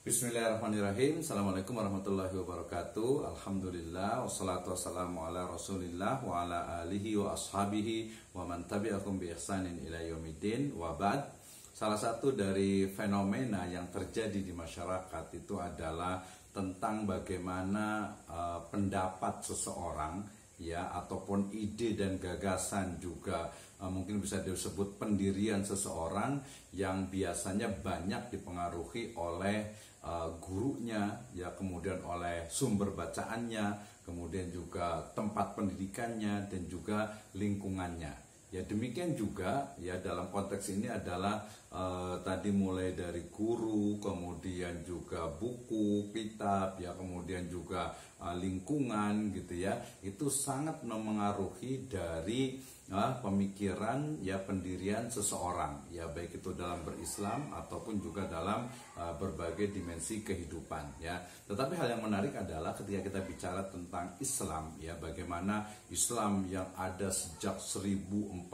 Bismillahirrahmanirrahim. Assalamualaikum warahmatullahi wabarakatuh. Alhamdulillah, wassalatu wassalamu ala rasulillah wa ala alihi wa ashabihi wa man tabi'akum bi ihsanin ila yaumiddin wa ba'd. Salah satu dari fenomena yang terjadi di masyarakat itu adalah tentang bagaimana pendapat seseorang ya, ataupun ide dan gagasan juga mungkin bisa disebut pendirian seseorang yang biasanya banyak dipengaruhi oleh gurunya ya, kemudian oleh sumber bacaannya, kemudian juga tempat pendidikannya dan juga lingkungannya. Ya demikian juga ya dalam konteks ini adalah tadi mulai dari guru, kemudian juga buku, kitab ya, kemudian juga lingkungan gitu ya. Itu sangat memengaruhi dari pemikiran ya, pendirian seseorang ya, baik itu dalam berislam ataupun juga dalam berbagai dimensi kehidupan ya. Tetapi hal yang menarik adalah ketika kita bicara tentang Islam ya, bagaimana Islam yang ada sejak 1445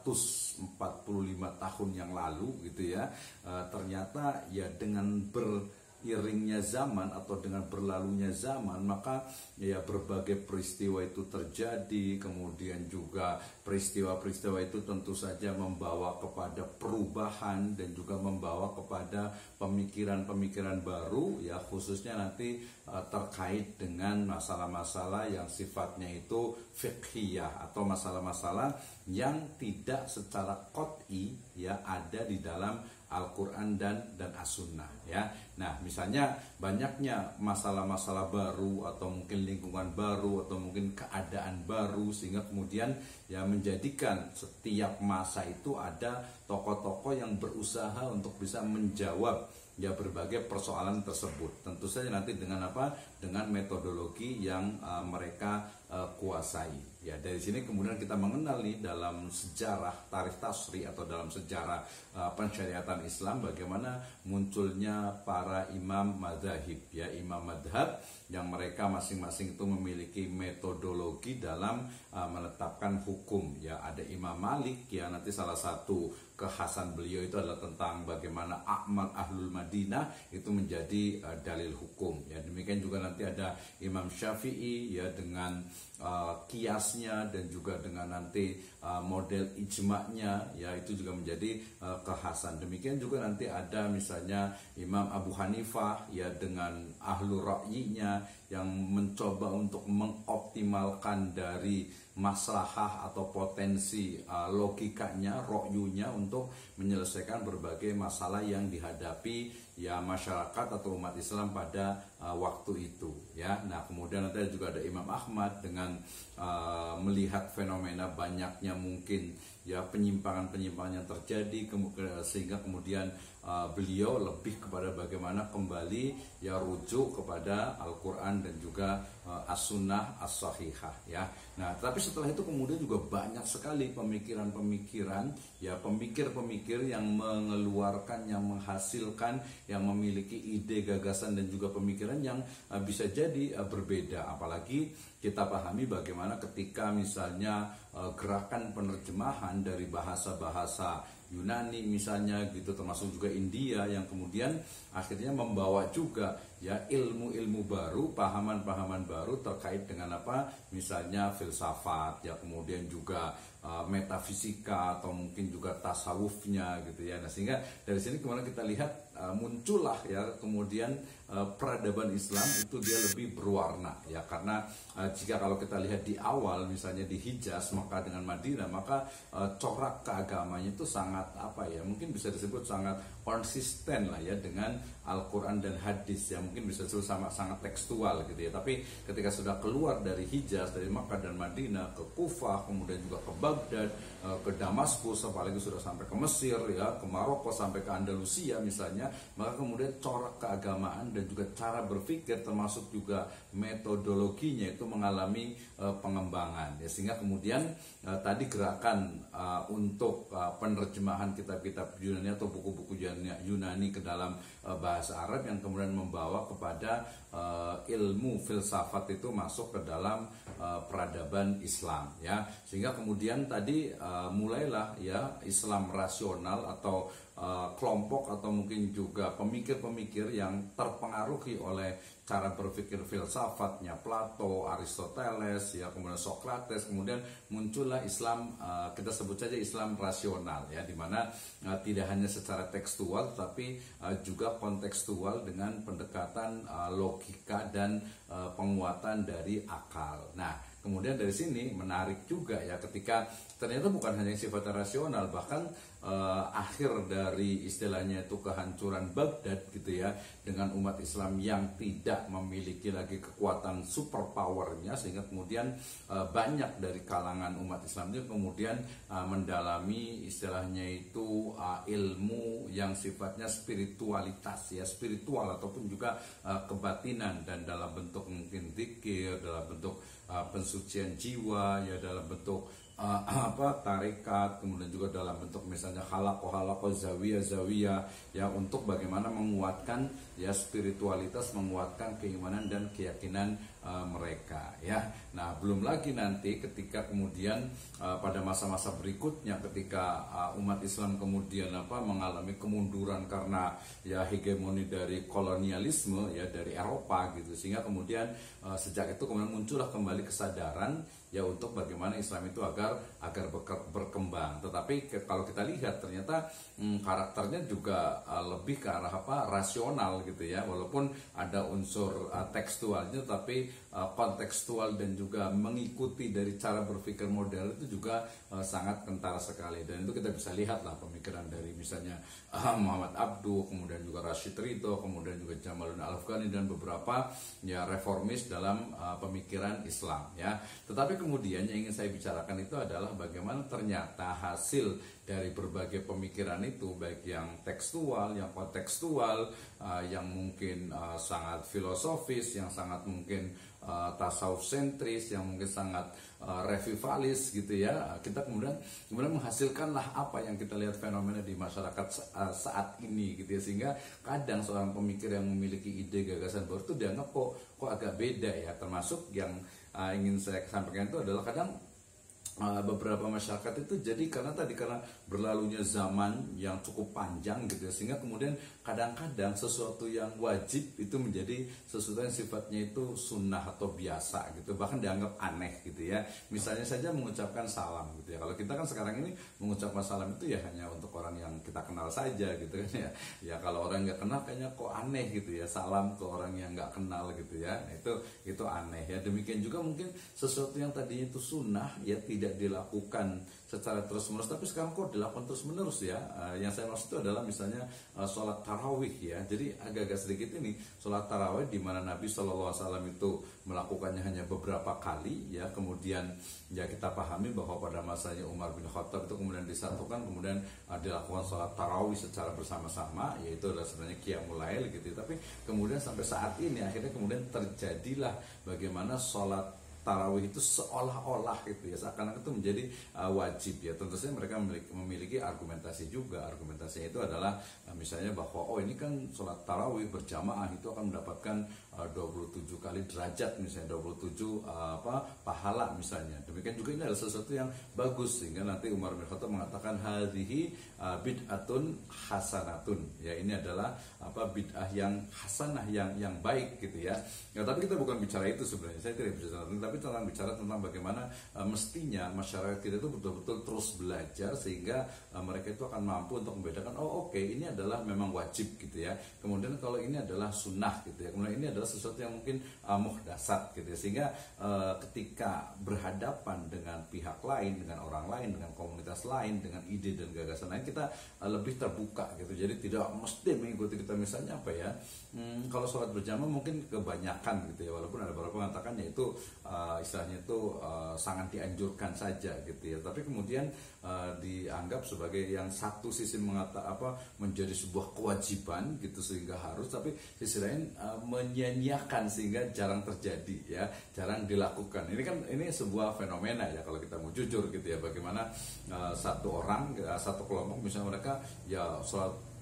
tahun yang lalu gitu ya, ternyata ya dengan beriringnya zaman atau dengan berlalunya zaman, maka ya berbagai peristiwa itu terjadi, kemudian juga peristiwa-peristiwa itu tentu saja membawa kepada perubahan dan juga membawa kepada pemikiran-pemikiran baru ya, khususnya nanti terkait dengan masalah-masalah yang sifatnya itu fiqhiyah atau masalah-masalah yang tidak secara qot'i ya ada di dalam Al-Quran dan As-Sunnah ya. Nah misalnya banyaknya masalah-masalah baru atau mungkin lingkungan baru atau mungkin keadaan baru, sehingga kemudian ya menjadikan setiap masa itu ada tokoh-tokoh yang berusaha untuk bisa menjawab ya berbagai persoalan tersebut. Tentu saja nanti dengan apa? Dengan metodologi yang mereka kuasai. Ya dari sini kemudian kita mengenal nih dalam sejarah tarikh tasri atau dalam sejarah pensyariatan Islam bagaimana munculnya para imam madzhab ya, imam madhab yang mereka masing-masing itu memiliki metodologi dalam menetapkan hukum ya. Ada Imam Malik ya, nanti salah satu kekhasan beliau itu adalah tentang bagaimana amal ahlul Madinah itu menjadi dalil hukum ya. Demikian juga nanti ada Imam Syafi'i ya dengan kiasnya dan juga dengan nanti model ijma'nya ya, itu juga menjadi kekhasan. Demikian juga nanti ada misalnya Imam Abu Hanifah ya dengan ahlu ra'yinya yang mencoba untuk mengoptimalkan dari maslahah atau potensi logikanya, ra'yunya untuk menyelesaikan berbagai masalah yang dihadapi ya masyarakat atau umat Islam pada waktu itu ya. Nah kemudian nanti juga ada Imam Ahmad dengan melihat fenomena banyaknya mungkin ya penyimpangan-penyimpangan yang terjadi sehingga kemudian beliau lebih kepada bagaimana kembali ya rujuk kepada Al-Quran dan juga As-Sunnah As-Sahihah ya. Nah tapi setelah itu kemudian juga banyak sekali pemikiran-pemikiran ya, pemikir-pemikir yang mengeluarkan, yang menghasilkan, yang memiliki ide, gagasan dan juga pemikiran yang bisa jadi berbeda. Apalagi kita pahami bagaimana ketika misalnya gerakan penerjemahan dari bahasa-bahasa Yunani misalnya gitu, termasuk juga India, yang kemudian akhirnya membawa juga ya ilmu-ilmu baru, pahaman-pahaman baru terkait dengan apa, misalnya filsafat ya, kemudian juga metafisika atau mungkin juga tasawufnya gitu ya. Nah sehingga dari sini kemudian kita lihat muncullah ya kemudian peradaban Islam itu dia lebih berwarna ya, karena jika kalau kita lihat di awal misalnya di Hijaz maka dengan Madinah, maka corak keagamanya itu sangat apa ya, mungkin bisa disebut sangat konsisten lah ya dengan Al-Quran dan hadis ya, mungkin bisa disebut sangat tekstual gitu ya. Tapi ketika sudah keluar dari Hijaz, dari Makkah dan Madinah ke Kufah, kemudian juga ke Baghdad, ke Damaskus, apalagi sudah sampai ke Mesir ya, ke Maroko, sampai ke Andalusia misalnya, maka kemudian corak keagamaan dan juga cara berpikir termasuk juga metodologinya itu mengalami pengembangan ya, sehingga kemudian tadi gerakan untuk penerjemahan kitab-kitab Yunani atau buku-buku Yunani ke dalam bahasa Arab yang kemudian membawa kepada ilmu filsafat itu masuk ke dalam peradaban Islam ya, sehingga kemudian tadi mulailah ya Islam rasional atau kelompok atau mungkin juga pemikir-pemikir yang terpengaruhi oleh cara berpikir filsafatnya Plato, Aristoteles, ya kemudian Socrates, kemudian muncullah Islam, kita sebut saja Islam rasional, ya, dimana tidak hanya secara tekstual tapi juga kontekstual dengan pendekatan logika dan penguatan dari akal. Nah, kemudian dari sini menarik juga ya ketika ternyata bukan hanya sifatnya rasional, bahkan akhir dari istilahnya itu kehancuran Baghdad gitu ya, dengan umat Islam yang tidak memiliki lagi kekuatan superpowernya, sehingga kemudian banyak dari kalangan umat Islam itu kemudian mendalami istilahnya itu ilmu yang sifatnya spiritualitas, ya, spiritual ataupun juga kebatinan, dan dalam bentuk mungkin zikir, dalam bentuk pensucian jiwa, ya, dalam bentuk tarekat, kemudian juga dalam bentuk misalnya halaqah zawiyah, ya, untuk bagaimana menguatkan ya spiritualitas, menguatkan keimanan dan keyakinan mereka, ya. Nah, belum lagi nanti ketika kemudian pada masa-masa berikutnya ketika umat Islam kemudian mengalami kemunduran karena ya hegemoni dari kolonialisme, ya, dari Eropa gitu, sehingga kemudian sejak itu kemudian muncullah kembali kesadaran ya untuk bagaimana Islam itu agar berkembang. Tetapi kalau kita lihat ternyata karakternya juga lebih ke arah rasional gitu ya, walaupun ada unsur tekstualnya, tapi kontekstual dan juga mengikuti dari cara berpikir modern itu juga sangat kentara sekali. Dan itu kita bisa lihat lah pemikiran dari misalnya Muhammad Abduh, kemudian juga Rashid Ridho, kemudian juga Jamaluddin Al-Afghani dan beberapa ya reformis dalam pemikiran Islam, ya. Tetapi kemudian yang ingin saya bicarakan itu adalah bagaimana ternyata hasil dari berbagai pemikiran itu, baik yang tekstual, yang kontekstual, yang mungkin sangat filosofis, yang sangat mungkin tasawuf sentris, yang mungkin sangat revivalis gitu ya, kita kemudian menghasilkanlah apa yang kita lihat fenomena di masyarakat saat ini gitu ya, sehingga kadang seorang pemikir yang memiliki ide gagasan baru itu dianggap kok agak beda ya. Termasuk yang ingin saya sampaikan itu adalah kadang beberapa masyarakat itu jadi karena berlalunya zaman yang cukup panjang gitu ya, sehingga kemudian kadang-kadang sesuatu yang wajib itu menjadi sesuatu yang sifatnya itu sunnah atau biasa gitu, bahkan dianggap aneh gitu ya. Misalnya saja mengucapkan salam gitu ya, kalau kita kan sekarang ini mengucapkan salam itu ya hanya untuk orang yang kita kenal saja gitu kan ya. Ya kalau orang nggak kenal kayaknya kok aneh gitu ya, salam ke orang yang nggak kenal gitu ya. Nah, itu aneh ya. Demikian juga mungkin sesuatu yang tadinya itu sunnah ya tidak dilakukan secara terus-menerus, tapi sekarang kok dilakukan terus-menerus ya. Yang saya maksud itu adalah misalnya sholat tarawih ya. Jadi agak-agak sedikit ini sholat tarawih di mana Nabi SAW itu melakukannya hanya beberapa kali ya. Kemudian ya kita pahami bahwa pada masanya Umar bin Khattab itu kemudian disatukan, kemudian dilakukan sholat tarawih secara bersama-sama, yaitu adalah sebenarnya qiyamul lail gitu. Tapi kemudian sampai saat ini akhirnya kemudian terjadilah bagaimana sholat tarawih itu seolah-olah gitu ya, seakan-akan itu menjadi wajib ya. Tentu saja mereka memiliki argumentasi juga. Argumentasinya itu adalah misalnya bahwa ini kan sholat tarawih berjamaah itu akan mendapatkan 27 kali derajat, misalnya 27 pahala misalnya. Demikian juga ini adalah sesuatu yang bagus, sehingga nanti Umar bin Khattab mengatakan hadhihi bid'atun hasanatun, ya, ini adalah bid'ah yang hasanah, yang baik gitu ya. Ya, tapi kita bukan bicara itu sebenarnya. Saya tidak bicara, tapi tentang bicara tentang bagaimana mestinya masyarakat kita itu betul-betul terus belajar, sehingga mereka itu akan mampu untuk membedakan oke, ini adalah memang wajib gitu ya. Kemudian kalau ini adalah sunnah gitu ya. Kemudian ini adalah sesuatu yang mungkin muhdasat gitu ya. Sehingga ketika berhadapan dengan pihak lain, dengan orang lain, dengan komunitas lain, dengan ide dan gagasan lain, kita lebih terbuka gitu. Jadi tidak mesti mengikuti kita misalnya kalau sholat berjamaah mungkin kebanyakan gitu ya, walaupun ada beberapa mengatakan yaitu istilahnya itu sangat dianjurkan saja gitu ya. Tapi kemudian dianggap sebagai yang satu sisi menjadi sebuah kewajiban gitu sehingga harus, tapi sisi lain menyia-nyiakan sehingga jarang terjadi ya, jarang dilakukan. Ini sebuah fenomena ya kalau kita mau jujur gitu ya, bagaimana satu orang, satu kelompok misalnya mereka ya sholat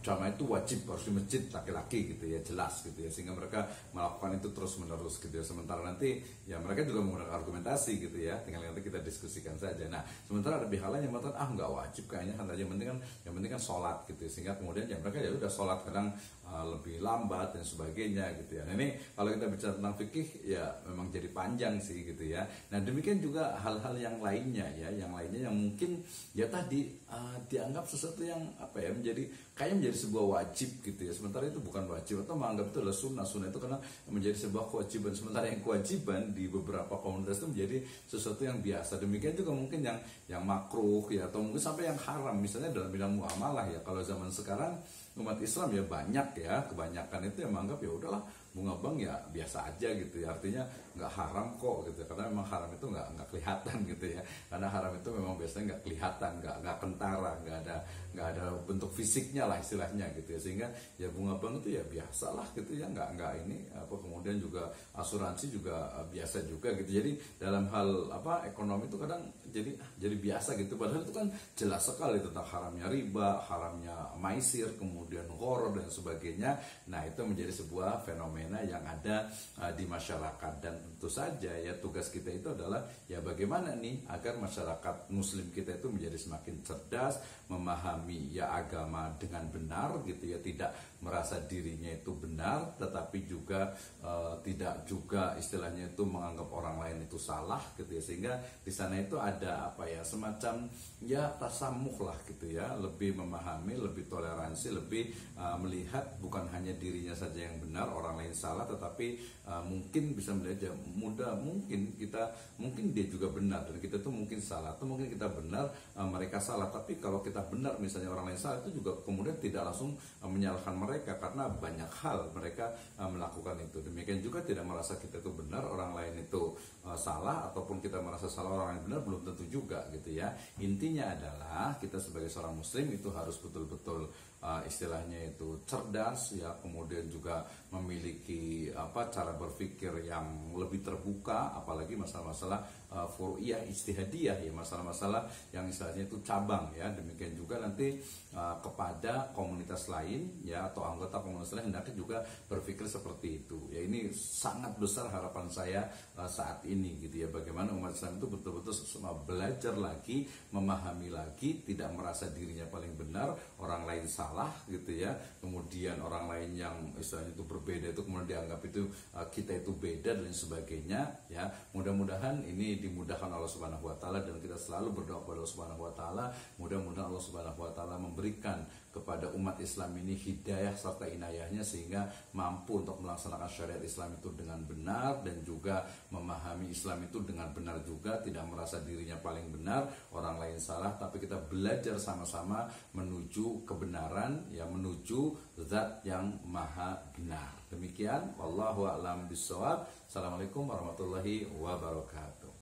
jamaah itu wajib harus di masjid laki-laki gitu ya, jelas gitu ya, sehingga mereka melakukan itu terus menerus gitu ya. Sementara nanti ya mereka juga menggunakan argumentasi gitu ya, tinggal nanti kita diskusikan saja. Nah sementara ada pihak lain yang mengatakan nggak wajib kayaknya, kan aja yang penting kan sholat gitu ya. Sehingga kemudian ya mereka ya udah sholat kadang lebih lambat dan sebagainya gitu ya. Nah ini kalau kita bicara tentang fikih ya memang jadi panjang sih gitu ya. Nah demikian juga hal-hal yang lainnya ya, yang lainnya yang mungkin ya tadi dianggap sesuatu yang apa ya, kayaknya menjadi sebuah wajib gitu ya. Sementara itu bukan wajib, atau menganggap itu adalah sunnah. Sunnah itu karena menjadi sebuah kewajiban, sementara yang kewajiban di beberapa komunitas itu menjadi sesuatu yang biasa. Demikian juga mungkin yang makruh ya, atau mungkin sampai yang haram, misalnya dalam bidang muamalah ya. Kalau zaman sekarang umat Islam ya banyak ya, kebanyakan itu yang menganggap ya udahlah bunga bank ya biasa aja gitu ya, artinya nggak haram kok gitu, karena memang haram itu nggak kelihatan gitu ya, karena haram itu memang biasanya nggak kelihatan, nggak kentara, nggak ada bentuk fisiknya lah istilahnya gitu ya, sehingga ya bunga bank itu ya biasa lah gitu ya, nggak ini apa, kemudian juga asuransi juga biasa juga gitu. Jadi dalam hal apa ekonomi itu kadang jadi biasa gitu, padahal itu kan jelas sekali tentang haramnya riba, haramnya maisir, kemudian horor dan sebagainya. Nah itu menjadi sebuah fenomena yang ada di masyarakat, dan tentu saja ya tugas kita itu adalah ya bagaimana nih agar masyarakat muslim kita itu menjadi semakin cerdas, memahami ya agama dengan benar gitu ya, tidak merasa dirinya itu benar, tetapi juga tidak juga istilahnya itu menganggap orang lain itu salah gitu ya, sehingga di sana itu ada apa ya, semacam ya tasamuh lah gitu ya, lebih memahami, lebih toleransi, lebih melihat bukan hanya dirinya saja yang benar, orang lain salah, tetapi mungkin bisa melihat ya, mungkin dia juga benar dan kita tuh mungkin salah, atau mungkin kita benar mereka salah. Tapi kalau kita benar misalnya orang lain salah, itu juga kemudian tidak langsung menyalahkan mereka, karena banyak hal mereka melakukan itu. Demikian juga tidak merasa kita itu benar, orang lain itu salah, ataupun kita merasa salah, orang lain benar, belum tentu juga gitu ya. Intinya adalah kita sebagai seorang muslim itu harus betul-betul istilahnya itu cerdas ya, kemudian juga memiliki cara berpikir yang lebih terbuka, apalagi masalah-masalah furu'iyah ijtihadiyah ya, masalah-masalah yang istilahnya itu cabang ya. Demikian juga nanti kepada komunitas lain ya, atau anggota komunitas lain hendaknya juga berpikir seperti itu ya. Ini sangat besar harapan saya saat ini gitu ya, bagaimana umat Islam itu betul-betul belajar lagi, memahami lagi, tidak merasa dirinya paling benar, orang lain salah gitu ya, kemudian orang lain yang istilahnya itu berbeda itu kemudian dianggap itu kita itu beda dan sebagainya ya. Mudah-mudahan ini dimudahkan Allah Subhanahu wa taala, dan kita selalu berdoa kepada Allah Subhanahu wa taala, mudah-mudahan Allah Subhanahu wa taala memberikan kepada umat Islam ini hidayah serta inayahnya, sehingga mampu untuk melaksanakan syariat Islam itu dengan benar, dan juga memahami Islam itu dengan benar juga, tidak merasa dirinya paling benar, orang lain salah, tapi kita belajar sama-sama menuju kebenaran ya, menuju zat yang maha benar. Demikian, wallahu a'lam bishawab. Assalamualaikum warahmatullahi wabarakatuh.